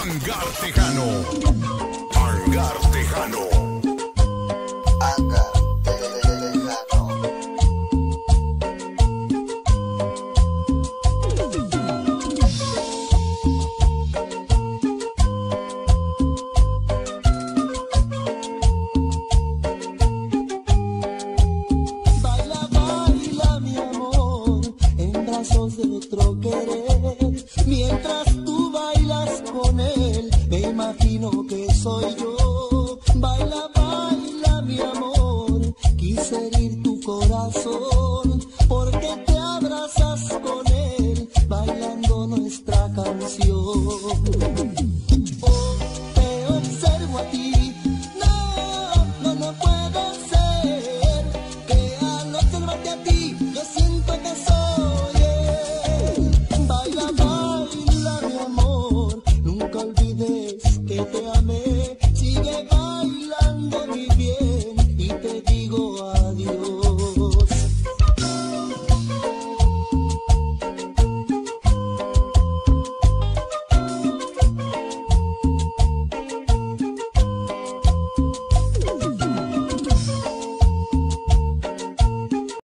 Hangar Tejano. Hangar Tejano. Hangar Tejano. Baila, baila, mi amor, en brazos de otro querer. Mientras tú bailas con él, me imagino que soy yo. Baila, baila, mi amor, quise herir tu corazón, porque te abrazas con él, bailando nuestra canción. Oh, te observo a ti.